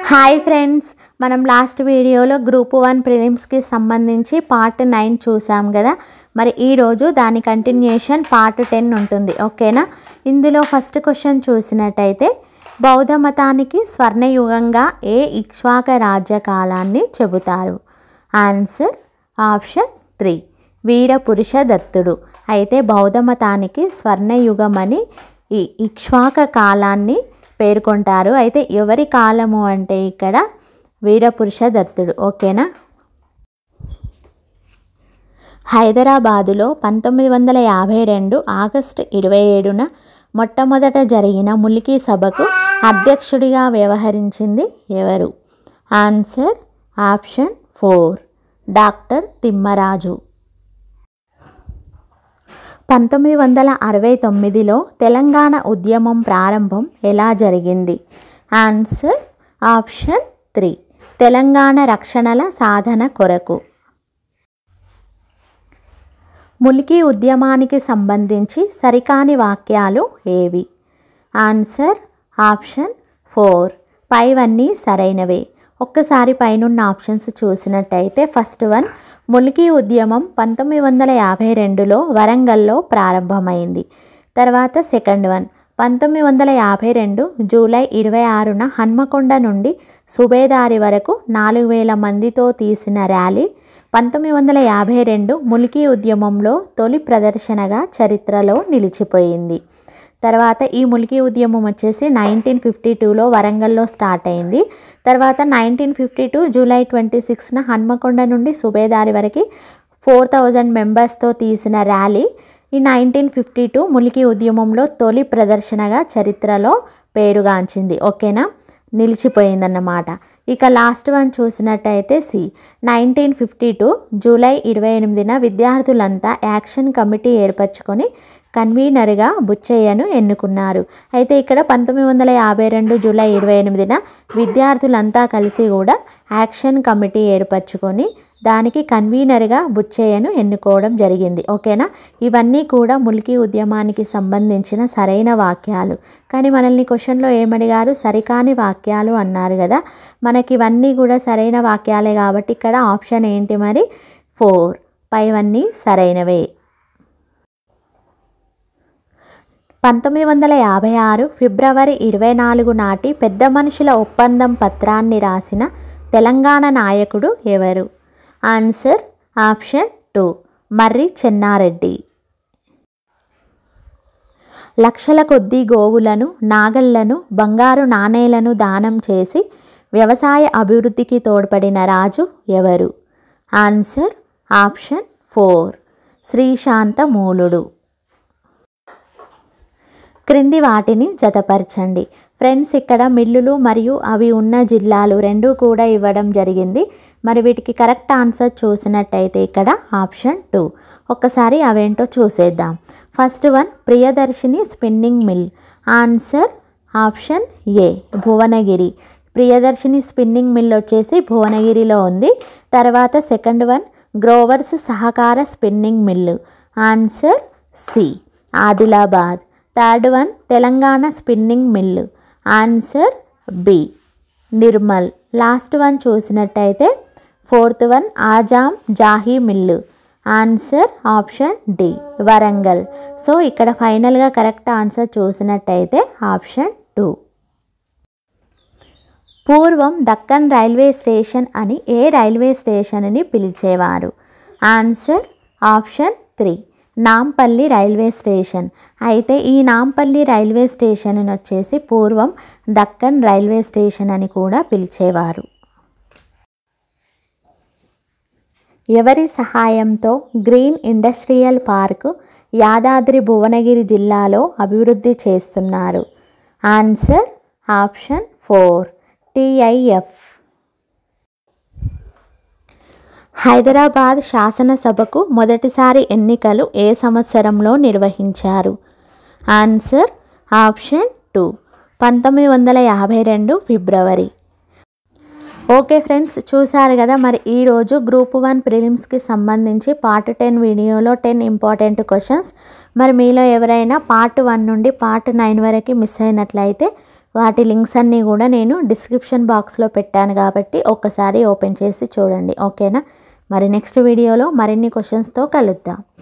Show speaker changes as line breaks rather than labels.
Hi friends, మనం last వీడియోలో group 1 ప్రిలిమ్స్కి సంబంధించి పార్ట్ 9 చూసాం కదా. మరి ఈరోజు దాని కంటిన్యూషన్ పార్ట్ 10 ఉంటుంది. ఓకేనా. ఇందులో ఫస్ట్ క్వశ్చన్ చూసినట్టయితే బౌద్ధ మతానికి స్వర్ణయుగంగా ఏ ఇక్ష్వాక రాజ్యకాలాన్ని చెబుతారు? ఆన్సర్ ఆప్షన్ 3 వీరపురుష దత్తుడు. అయితే బౌద్ధ మతానికి స్వర్ణయుగమని ఈ ఇక్ష్వాక కాలాన్ని పేర్కొంటారు. అయితే ఎవరి కాలము అంటే ఇక్కడ వీరపురుష దత్తుడు. ఓకేనా. హైదరాబాదులో 1952 ఆగస్టు 27న మొట్టమొదట జరిగిన ములికీ సభకు అధ్యక్షుడిగా వ్యవహరించింది ఎవరు? Answer option 4 doctor Timmaraju. 1969లో తెలంగాణ ఉద్యమం ప్రారంభం ఎలా జరిగింది? ఆన్సర్ ఆప్షన్ 3 తెలంగాణ రక్షణల సాధన కొరకు. ములికీ ఉద్యమానికి సంబంధించి సరికాని వాక్యాలు ఏవి? ఆన్సర్ ఆప్షన్ 4 పైవన్నీ సరైనవే. ఒక్కసారి పైనున్న ఆప్షన్స్ చూసినట్టయితే ఫస్ట్ వన్, ములికీ ఉద్యమం 1952లో వరంగల్లో ప్రారంభమైంది. తర్వాత సెకండ్ వన్, 1952 జూలై 26న హన్మకొండ నుండి సుబేదారి వరకు 4000 మందితో తీసిన ర్యాలీ 1952 ములికీ ఉద్యమంలో తొలి ప్రదర్శనగా చరిత్రలో నిలిచిపోయింది. తర్వాత ఈ ములికీ ఉద్యమం వచ్చేసి 1952లో వరంగల్లో స్టార్ట్ అయింది. తర్వాత 1952 జూలై 26న హన్మకొండ నుండి సుబేదారి వరకు 4000 మెంబర్స్తో తీసిన ర్యాలీ ఈ 1952 ములికీ ఉద్యమంలో తొలి ప్రదర్శనగా చరిత్రలో పేరుగాంచింది. ఓకేనా, నిలిచిపోయిందన్నమాట. ఇక లాస్ట్ వన్ చూసినట్టయితే సి, 1952 జూలై 28న విద్యార్థులంతా యాక్షన్ కమిటీ ఏర్పరచుకొని కన్వీనర్గా బుచ్చయ్యను ఎన్నుకున్నారు. అయితే ఇక్కడ 1952 జూలై 28న విద్యార్థులంతా కలిసి కూడా యాక్షన్ కమిటీ ఏర్పరచుకొని దానికి కన్వీనర్గా బుచ్చయ్యను ఎన్నుకోవడం జరిగింది. ఓకేనా. ఇవన్నీ కూడా ములికీ ఉద్యమానికి సంబంధించిన సరైన వాక్యాలు. కానీ మనల్ని క్వశ్చన్లో ఏమడిగారు? సరికాని వాక్యాలు అన్నారు కదా. మనకి ఇవన్నీ కూడా సరైన వాక్యాలే కాబట్టి ఇక్కడ ఆప్షన్ ఏంటి మరి? 4 పైవన్నీ సరైనవే. 1956 ఫిబ్రవరి 24 నాటి పెద్ద మనుషుల ఒప్పందం పత్రాన్ని రాసిన తెలంగాణ నాయకుడు ఎవరు? ఆన్సర్ ఆప్షన్ 2 మర్రి చెన్నారెడ్డి. లక్షల కొద్దీ గోవులను, నాగళ్లను, బంగారు నాణేలను దానం చేసి వ్యవసాయ అభివృద్ధికి తోడ్పడిన రాజు ఎవరు? ఆన్సర్ ఆప్షన్ 4 శ్రీశాంతమూలుడు. క్రింది వాటిని జతపరచండి. ఫ్రెండ్స్, ఇక్కడ మిల్లులు మరియు అవి ఉన్న జిల్లాలు రెండూ కూడా ఇవ్వడం జరిగింది. మరి వీటికి కరెక్ట్ ఆన్సర్ చూసినట్టయితే ఇక్కడ ఆప్షన్ 2. ఒక్కసారి అవేంటో చూసేద్దాం. First one, Priyadarshini spinning mill. Answer option A Bhuvanagiri. Priyadarshini spinning mill వచ్చేసి భువనగిరిలో ఉంది. తర్వాత సెకండ్ వన్, గ్రోవర్స్ సహకార spinning mill. Answer C Adilabad. Third one, Telangana spinning mill. Answer B Nirmal. Last one చూసినట్టయితే fourth one, Azam Jahi mill. Answer option D Warangal. So ఇక్కడ ఫైనల్గా correct answer చూసినట్టయితే option 2. పూర్వం దక్కన్ రైల్వే స్టేషన్ అని ఏ రైల్వే స్టేషన్ని పిలిచేవారు? Answer option 3 Nampally railway station. అయితే ఈ నాంపల్లి రైల్వే స్టేషన్ వచ్చేసి పూర్వం దక్కన్ రైల్వే స్టేషన్ అని కూడా పిలిచేవారు. ఎవరి సహాయంతో green industrial park Yadadri Bhuvanagiri జిల్లాలో అభివృద్ధి చేస్తున్నారు? Answer option 4 TIF. హైదరాబాద్ శాసనసభకు మొదటిసారి ఎన్నికలు ఏ సంవత్సరంలో నిర్వహించారు? Answer option 2 1952 February. Okay friends, చూసారు కదా. మరి ఈరోజు గ్రూప్ 1 ప్రిలిమ్స్కి సంబంధించి పార్ట్ 10 వీడియోలో 10 ఇంపార్టెంట్ క్వశ్చన్స్. మరి మీలో ఎవరైనా పార్ట్ 1 నుండి పార్ట్ 9 వరకు మిస్ అయినట్లయితే వాటి లింక్స్ అన్నీ కూడా నేను డిస్క్రిప్షన్ బాక్స్లో పెట్టాను కాబట్టి ఒక్కసారి ఓపెన్ చేసి చూడండి. ఓకేనా? మరి నెక్స్ట్ వీడియోలో మరిన్ని క్వశ్చన్స్తో కలుద్దాం.